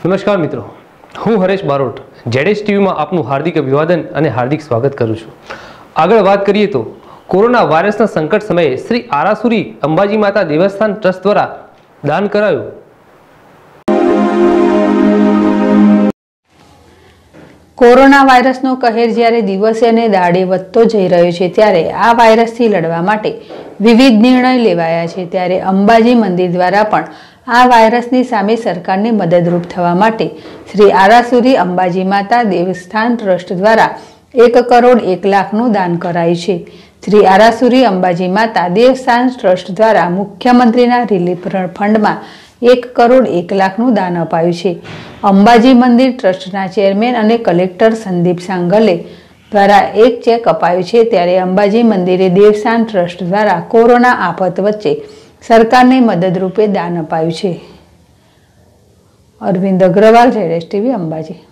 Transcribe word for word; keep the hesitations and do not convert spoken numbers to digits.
નમસ્કાર મિત્રો, હું હરેશ બારોટ જેડેશ ટીવીમાં આપનું હાર્દિક અભિવાદન અને હાર્દિક સ્વાગત કરું છું। આગળ વાત કરીએ તો કોરોના વાયરસના સંકટ સમયે શ્રી આરાસુરી અંબાજી માતા દેવસ્થાન ટ્રસ્ટ દ્વારા દાન કરાયું। કોરોના વાયરસનો કહેર જ્યારે દિવસે અને દાડે વધતો જઈ રહ્યો છે ત્યારે આ વાયરસથી લડવા માટે વિવિધ નિર્ણય લેવાયા છે। ત્યારે અંબાજી મંદિર દ્વારા પણ આ વાયરસની સામે સરકારને મદદરૂપ થવા માટે શ્રી આરાસુરી અંબાજી માતા દેવસ્થાન ટ્રસ્ટ દ્વારા એક કરોડ એક લાખનું દાન કરાયું છે। શ્રી આરાસુરી અંબાજી માતા દેવસ્થાન ટ્રસ્ટ દ્વારા મુખ્યમંત્રીના રિલીફ ફંડમાં એક કરોડ એક લાખનું દાન અપાયું છે। અંબાજી મંદિર ટ્રસ્ટના ચેરમેન અને કલેક્ટર સંદીપ સાંગલે દ્વારા એક ચેક અપાયું છે। ત્યારે અંબાજી મંદિરે દેવસ્થાન ટ્રસ્ટ દ્વારા કોરોના આફત વચ્ચે સરકારને મદદરૂપે દાન અપાયું છે। અરવિંદ અગ્રવાલ, જેડેશ ટીવી, અંબાજી।